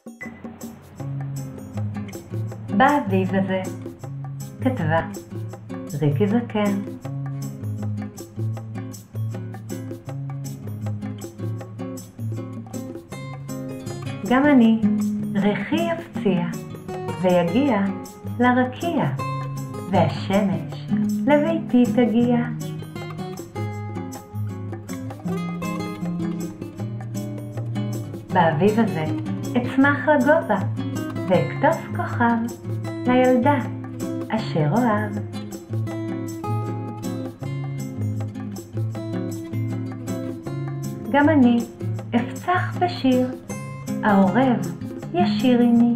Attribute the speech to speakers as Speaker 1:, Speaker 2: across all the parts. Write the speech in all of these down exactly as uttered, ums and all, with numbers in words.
Speaker 1: באביב הזה, כתבה ריקי זקן. גם אני ריחי יפציע ויגיע לרקיע, והשמש לביתי תגיע. באביב הזה אצמח לגובה ואקטוף כוכב לילדה אשר אוהב. גם אני אפצח בשיר, העורב ישיר עימי.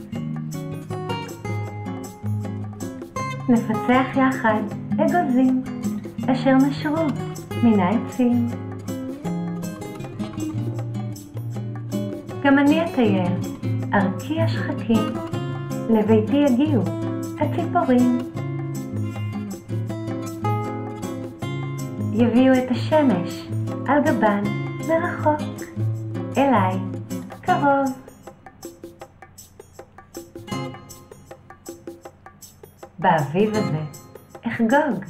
Speaker 1: נפצח יחד אגוזים אשר נשרו מן העצים. גם אני אטייל, ארקיע שחקים, לביתי יגיעו הציפורים. יביאו את השמש על גבן מרחוק, אליי קרוב. באביב הזה אחגוג.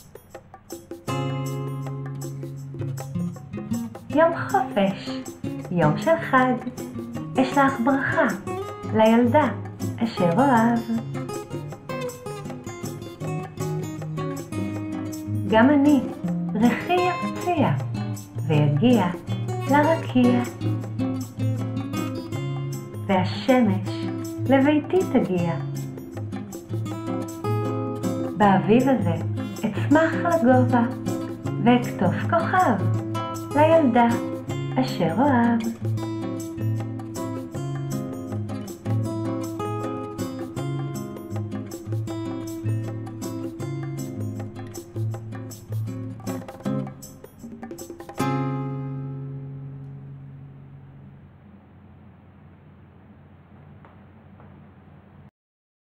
Speaker 1: יום חופש, יום של חג, אשלח ברכה לילדה אשר אוהב. גם אני ריחי יפציע ויגיע לרקיע, והשמש לביתי תגיע. באביב הזה אצמח לגובה ואקטוף כוכב לילדה אשר אוהב.